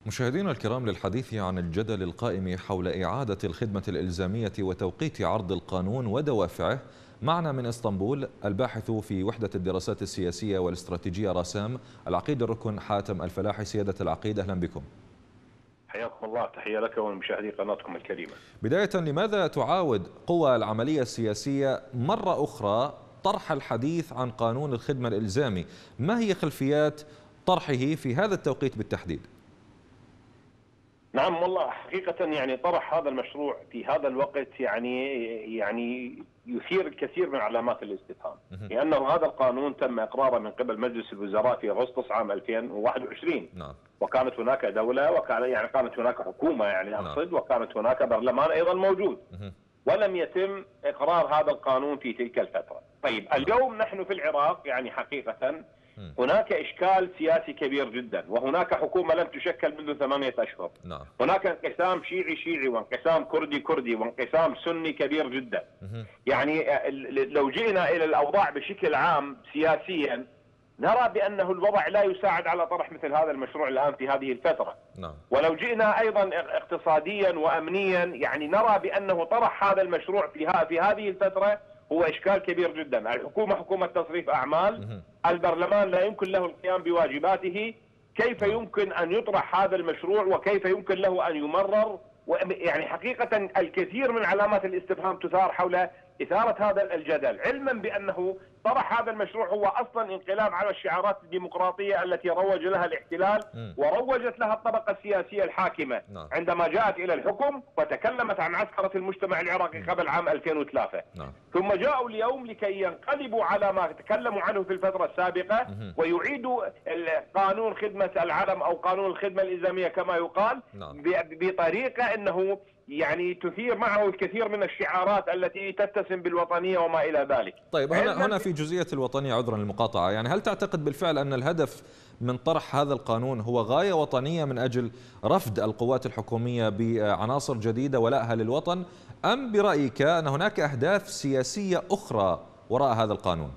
مشاهدينا الكرام، للحديث عن الجدل القائم حول إعادة الخدمة الإلزامية وتوقيت عرض القانون ودوافعه، معنا من اسطنبول الباحث في وحدة الدراسات السياسية والاستراتيجية راسام العقيد الركن حاتم الفلاحي. سيادة العقيد، أهلا بكم. حياكم الله، تحية لك ولمشاهدي قناتكم الكريمة. بداية، لماذا تعاود قوى العملية السياسية مرة أخرى طرح الحديث عن قانون الخدمة الإلزامي؟ ما هي خلفيات طرحه في هذا التوقيت بالتحديد؟ نعم والله، حقيقة يعني طرح هذا المشروع في هذا الوقت يعني يثير الكثير من علامات الاستفهام، لأنه هذا القانون تم إقراره من قبل مجلس الوزراء في أغسطس عام 2021. نعم. وكانت هناك دولة كانت هناك حكومة أقصد، وكانت هناك برلمان أيضا موجود. ولم يتم إقرار هذا القانون في تلك الفترة. طيب اليوم نحن في العراق حقيقة هناك إشكال سياسي كبير جدا، وهناك حكومة لم تشكل منذ 8 أشهر. هناك انقسام شيعي وانقسام كردي وانقسام سني كبير جدا. يعني لو جئنا إلى الأوضاع بشكل عام سياسيا نرى بأنه الوضع لا يساعد على طرح مثل هذا المشروع الآن في هذه الفترة. ولو جئنا أيضا اقتصاديا وأمنيا نرى بأنه طرح هذا المشروع في هذه الفترة هو إشكال كبير جدا. الحكومة حكومة تصريف أعمال، البرلمان لا يمكن له القيام بواجباته. كيف يمكن أن يطرح هذا المشروع وكيف يمكن له أن يمرر؟ حقيقة الكثير من علامات الاستفهام تثار حول إثارة هذا الجدل، علما بأنه طرح هذا المشروع هو أصلا انقلاب على الشعارات الديمقراطية التي روج لها الاحتلال وروجت لها الطبقة السياسية الحاكمة عندما جاءت إلى الحكم وتكلمت عن عسكرة المجتمع العراقي قبل عام 2003. ثم جاءوا اليوم لكي ينقلبوا على ما تكلموا عنه في الفترة السابقة ويعيدوا قانون خدمة العلم أو قانون الخدمة الإلزامية كما يقال بطريقة أنه تثير معه الكثير من الشعارات التي تتسم بالوطنية وما إلى ذلك. طيب هنا في جزئية الوطنية، عذرا للمقاطعة، هل تعتقد بالفعل أن الهدف من طرح هذا القانون هو غاية وطنية من أجل رفض القوات الحكومية بعناصر جديدة ولائها للوطن، أم برأيك أن هناك أهداف سياسية أخرى وراء هذا القانون؟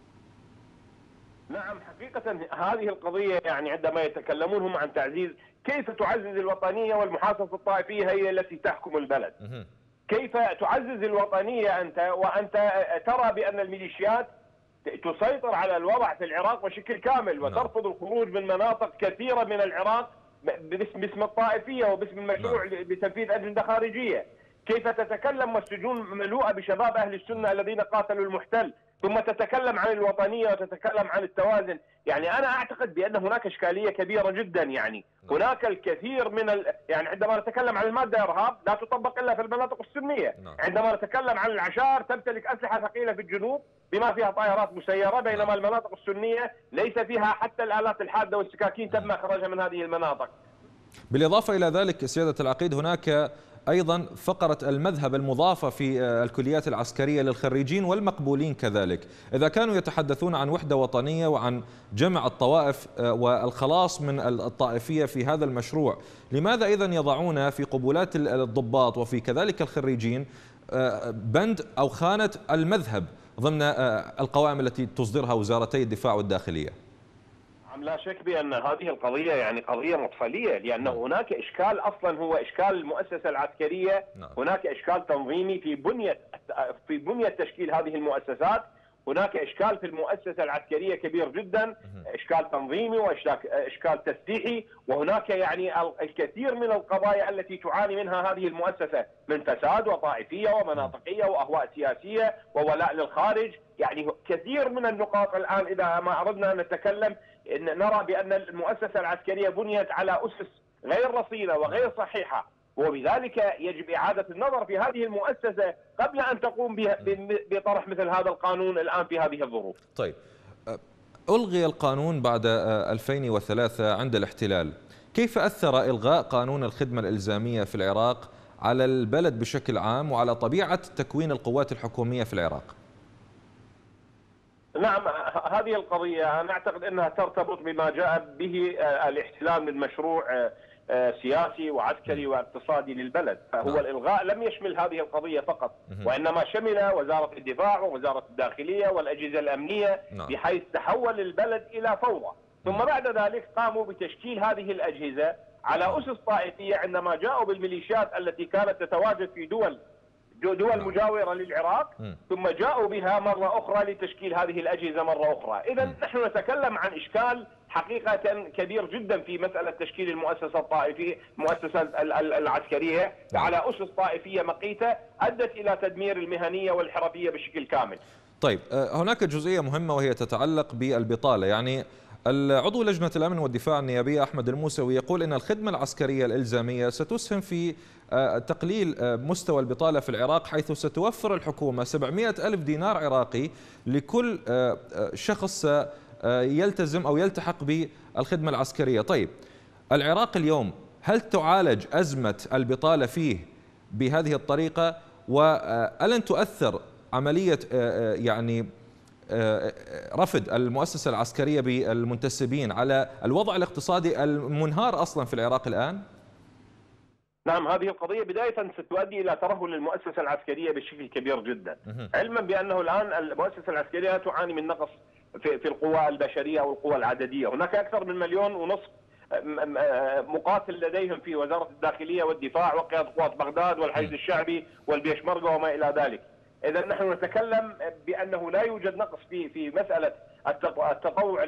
نعم، حقيقة هذه القضية عندما يتكلمون هم عن تعزيز، كيف تعزز الوطنية والمحافظة الطائفية هي التي تحكم البلد؟ كيف تعزز الوطنية وأنت ترى بأن الميليشيات تسيطر على الوضع في العراق بشكل كامل وترفض الخروج من مناطق كثيرة من العراق باسم الطائفية وباسم المشروع لتنفيذ أجندة خارجية؟ كيف تتكلم والسجون مملوءة بشباب أهل السنة الذين قاتلوا المحتل، ثم تتكلم عن الوطنية وتتكلم عن التوازن؟ أنا أعتقد بأن هناك إشكالية كبيرة جدا. هناك الكثير من عندما نتكلم عن المادة إرهاب لا تطبق إلا في المناطق السنية. عندما نتكلم عن العشائر تمتلك أسلحة ثقيلة في الجنوب بما فيها طائرات مسيرة، بينما المناطق السنية ليس فيها حتى الآلات الحادة والسكاكين تم إخراجها من هذه المناطق. بالإضافة إلى ذلك سيادة العقيد، هناك أيضا فقرة المذهب المضافة في الكليات العسكرية للخريجين والمقبولين كذلك. إذا كانوا يتحدثون عن وحدة وطنية وعن جمع الطوائف والخلاص من الطائفية في هذا المشروع، لماذا إذن يضعون في قبولات الضباط وفي كذلك الخريجين بند أو خانة المذهب ضمن القوائم التي تصدرها وزارتي الدفاع والداخلية؟ لا شك بأن هذه القضية قضية مطفلية، لأن هناك إشكال أصلا هو إشكال المؤسسة العسكرية. هناك إشكال تنظيمي في بنية تشكيل هذه المؤسسات. هناك إشكال في المؤسسة العسكرية كبير جدا، إشكال تنظيمي وإشكال تسليحي. وهناك الكثير من القضايا التي تعاني منها هذه المؤسسة من فساد وطائفية ومناطقية وأهواء سياسية وولاء للخارج. كثير من النقاط الآن إذا ما أردنا أن نتكلم نرى بأن المؤسسة العسكرية بنيت على أسس غير رصينة وغير صحيحة، وبذلك يجب إعادة النظر في هذه المؤسسة قبل أن تقوم بطرح مثل هذا القانون الآن في هذه الظروف. طيب، ألغي القانون بعد 2003 عند الاحتلال. كيف أثر إلغاء قانون الخدمة الإلزامية في العراق على البلد بشكل عام وعلى طبيعة تكوين القوات الحكومية في العراق؟ نعم، هذه القضية أنا أعتقد أنها ترتبط بما جاء به الاحتلال من مشروع سياسي وعسكري واقتصادي للبلد. فهو الإلغاء لم يشمل هذه القضية فقط، وإنما شمل وزارة الدفاع ووزارة الداخلية والأجهزة الأمنية، بحيث تحول البلد إلى فوضى. ثم بعد ذلك قاموا بتشكيل هذه الأجهزة على أسس طائفية عندما جاءوا بالميليشيات التي كانت تتواجد في دول مجاورة للعراق، ثم جاءوا بها مرة أخرى لتشكيل هذه الأجهزة مرة أخرى. إذا نحن نتكلم عن إشكال حقيقة كبير جدا في مسألة تشكيل المؤسسة الطائفية، المؤسسة العسكرية على أسس طائفية مقيتة أدت إلى تدمير المهنية والحرفية بشكل كامل. طيب، هناك جزئية مهمة وهي تتعلق بالبطالة. يعني العضو لجنة الأمن والدفاع النيابية أحمد الموسوي يقول إن الخدمة العسكرية الإلزامية ستسهم في تقليل مستوى البطالة في العراق، حيث ستوفر الحكومة 700 ألف دينار عراقي لكل شخص يلتزم أو يلتحق بالخدمة العسكرية. طيب، العراق اليوم هل تعالج أزمة البطالة فيه بهذه الطريقة؟ وألن تؤثر عملية يعني رفض المؤسسة العسكرية بالمنتسبين على الوضع الاقتصادي المنهار أصلا في العراق الآن؟ نعم، هذه القضية بداية ستؤدي إلى ترهل المؤسسة العسكرية بشكل كبير جدا، علما بأنه الآن المؤسسة العسكرية تعاني من نقص في القوى البشرية أو القوى العددية. هناك أكثر من 1.5 مليون مقاتل لديهم في وزارة الداخلية والدفاع وقيادة قوات بغداد والحشد الشعبي والبيشمركة وما إلى ذلك. إذا نحن نتكلم بأنه لا يوجد نقص في مسألة التطوع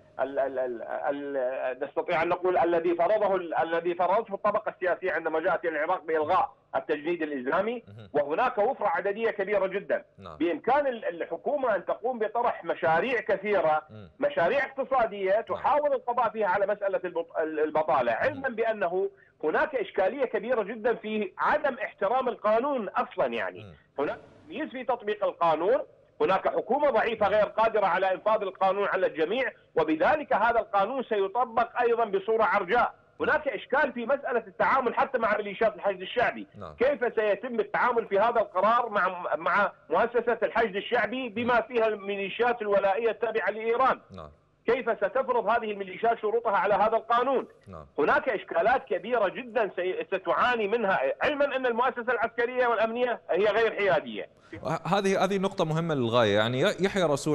نستطيع أن نقول الذي فرضته الطبقة السياسية عندما جاءت إلى العراق بإلغاء التجنيد الإلزامي، وهناك وفرة عددية كبيرة جدا. بإمكان الحكومة أن تقوم بطرح مشاريع كثيرة، مشاريع اقتصادية تحاول القضاء فيها على مسألة البطالة، علما بأنه هناك إشكالية كبيرة جدا في عدم احترام القانون أصلا. يعني هناك تمييز في تطبيق القانون، هناك حكومة ضعيفة غير قادرة على إنفاذ القانون على الجميع، وبذلك هذا القانون سيطبق أيضا بصورة عرجاء. هناك إشكال في مسألة التعامل حتى مع ميليشيات الحشد الشعبي. كيف سيتم التعامل في هذا القرار مع مؤسسة الحشد الشعبي بما فيها الميليشيات الولائية التابعة لإيران؟ كيف ستفرض هذه الميليشيات شروطها على هذا القانون؟ هناك إشكالات كبيرة جدا ستعاني منها، علما أن المؤسسة العسكرية والأمنية هي غير حيادية. هذه نقطة مهمة للغاية. يعني يحيى رسول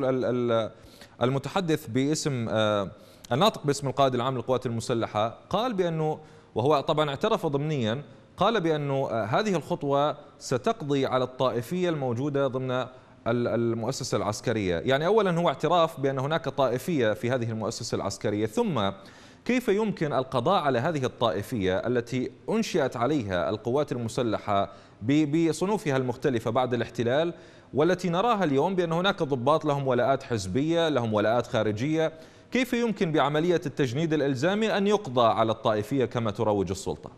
المتحدث باسم الناطق باسم القائد العام للقوات المسلحة قال بأنه، وهو طبعا اعترف ضمنيا، قال بأنه هذه الخطوة ستقضي على الطائفية الموجودة ضمن المؤسسة العسكرية. يعني أولا هو اعتراف بأن هناك طائفية في هذه المؤسسة العسكرية، ثم كيف يمكن القضاء على هذه الطائفية التي أنشئت عليها القوات المسلحة بصنوفها المختلفة بعد الاحتلال، والتي نراها اليوم بأن هناك ضباط لهم ولاءات حزبية، لهم ولاءات خارجية. كيف يمكن بعملية التجنيد الإلزامي أن يقضى على الطائفية كما تروج السلطة؟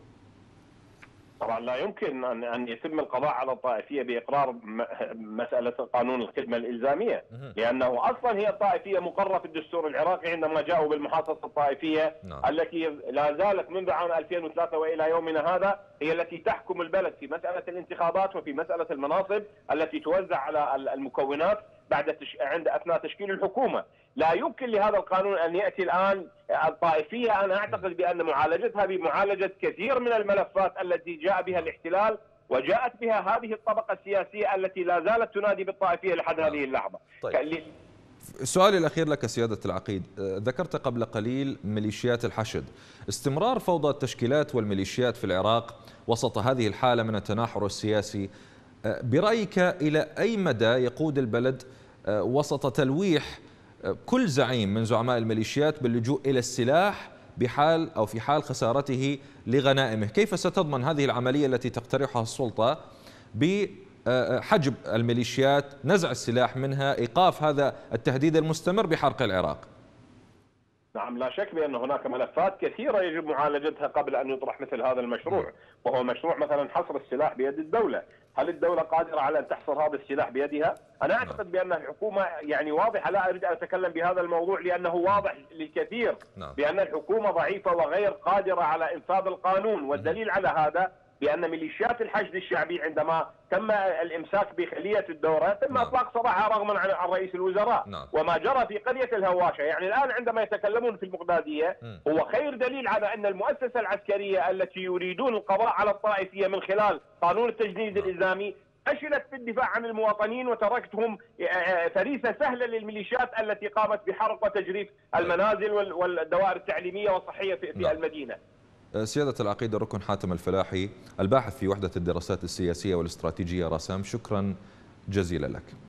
طبعا لا يمكن أن يتم القضاء على الطائفية بإقرار مسألة قانون الخدمة الإلزامية، لأنه أصلا هي الطائفية مقررة في الدستور العراقي عندما جاءوا بالمحاصصة الطائفية التي لا زالت منذ عام 2003 وإلى يومنا هذا هي التي تحكم البلد في مسألة الانتخابات وفي مسألة المناصب التي توزع على المكونات عند أثناء تشكيل الحكومة. لا يمكن لهذا القانون أن يأتي الآن الطائفية. أنا أعتقد بأن معالجتها بمعالجة كثير من الملفات التي جاء بها الاحتلال وجاءت بها هذه الطبقة السياسية التي لا زالت تنادي بالطائفية لحد هذه اللحظة. طيب. سؤالي الأخير لك سيادة العقيد، ذكرت قبل قليل ميليشيات الحشد. استمرار فوضى التشكيلات والميليشيات في العراق وسط هذه الحالة من التناحر السياسي، برأيك إلى أي مدى يقود البلد وسط تلويح كل زعيم من زعماء الميليشيات باللجوء إلى السلاح بحال أو في حال خسارته لغنائمه؟ كيف ستضمن هذه العملية التي تقترحها السلطة بحجب الميليشيات، نزع السلاح منها، إيقاف هذا التهديد المستمر بحرق العراق؟ نعم، لا شك بأن هناك ملفات كثيرة يجب معالجتها قبل أن يطرح مثل هذا المشروع، وهو مشروع مثلا حصر السلاح بيد الدولة. هل الدولة قادرة على أن تحصر هذا السلاح بيدها؟ أنا أعتقد بأن الحكومة يعني واضحة، لا أريد أن أتكلم بهذا الموضوع لأنه واضح للكثير بأن الحكومة ضعيفة وغير قادرة على إنفاذ القانون، والدليل على هذا بأن ميليشيات الحشد الشعبي عندما تم الإمساك بخلية الدورة تم إطلاق سراحها رغما عن رئيس الوزراء. وما جرى في قرية الهواشة يعني الآن عندما يتكلمون في المقدادية هو خير دليل على أن المؤسسة العسكرية التي يريدون القضاء على الطائفية من خلال قانون التجنيد الإلزامي فشلت في الدفاع عن المواطنين وتركتهم فريسة سهلة للميليشيات التي قامت بحرق وتجريف المنازل والدوائر التعليمية والصحية في المدينة. سيادة العقيد الركن حاتم الفلاحي، الباحث في وحدة الدراسات السياسية والاستراتيجية راسام، شكرا جزيلا لك.